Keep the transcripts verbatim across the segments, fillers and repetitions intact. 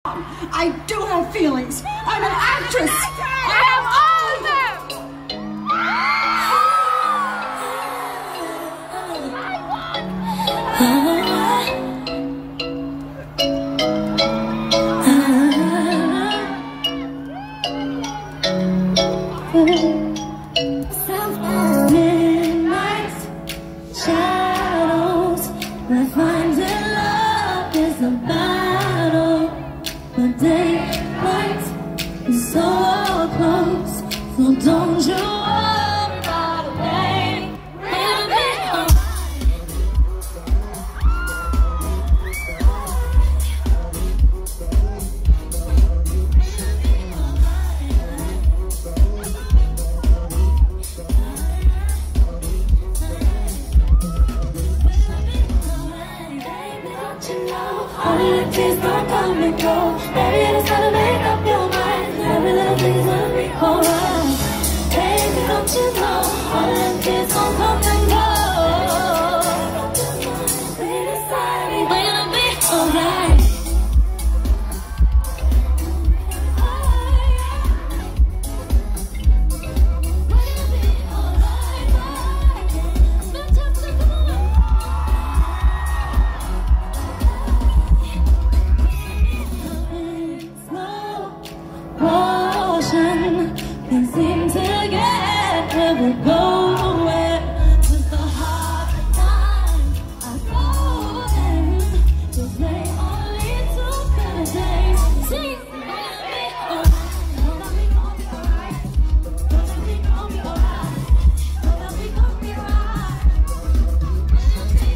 I do have feelings. I'm an actress. I have all of them. Midnight shadows, where finding love is a battle. The daylight is so close, so don't you worry about a thing. We'll be alright. All the tears don't come and go. Baby, it's time to make up your mind. Every little thing's gonna be alright. Baby, don't you know? All the tears don't come and go. We decided we're gonna be alright. Can't seem to get where we're going. With the hard times I go in, just they only two better days. Sing, gonna be alright. Know that we gon' be alright. Know that we gon' be alright. Know that we gon' be alright. Gonna be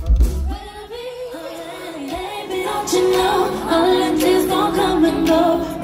alright. You know, all the tears gon' come and go.